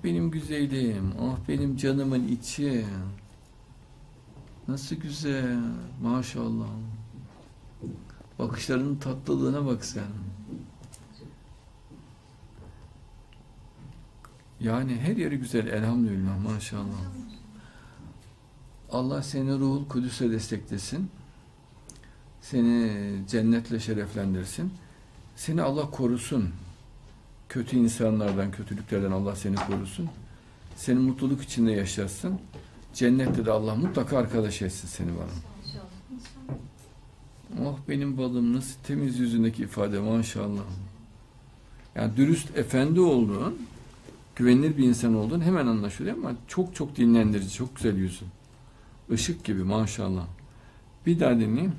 Benim güzelim, ah benim canımın içi. Nasıl güzel, maşallah. Bakışlarının tatlılığına bak sen. Yani her yeri güzel, elhamdülillah, maşallah. Allah seni Ruhul Kudüs'e desteklesin. Seni cennetle şereflendirsin. Seni Allah korusun. Kötü insanlardan, kötülüklerden Allah seni korusun. Seni mutluluk içinde yaşarsın. Cennette de Allah mutlaka arkadaş etsin seni bana. Oh benim balım, nasıl temiz yüzündeki ifade, maşallah. Yani dürüst, efendi olduğun, güvenilir bir insan olduğun hemen anlaşılıyor ama çok çok dinlendirici, çok güzel yüzün. Işık gibi, maşallah. Bir daha dinleyeyim.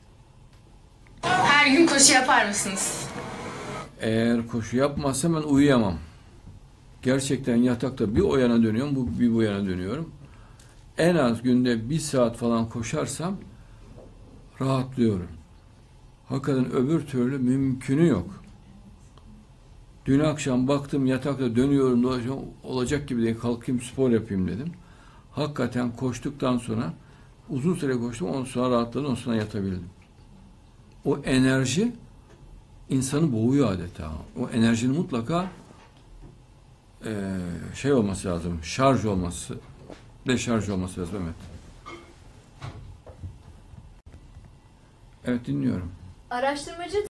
Her gün koşu yapar mısınız? Eğer koşu yapmazsam ben uyuyamam. Gerçekten yatakta bir o yana dönüyorum, bir bu yana dönüyorum. En az günde 1 saat falan koşarsam rahatlıyorum. Hakikaten öbür türlü mümkünü yok. Dün akşam baktım yatakta dönüyorum, dolaşıyorum, olacak gibi değil, kalkayım spor yapayım dedim. Hakikaten koştuktan sonra uzun süre koştum, ondan sonra rahatladım, ondan sonra yatabildim. O enerji insanı boğuyor adeta. O enerjinin mutlaka şey olması lazım, şarj olması, deşarj olması lazım, evet. Evet, dinliyorum. Araştırmacı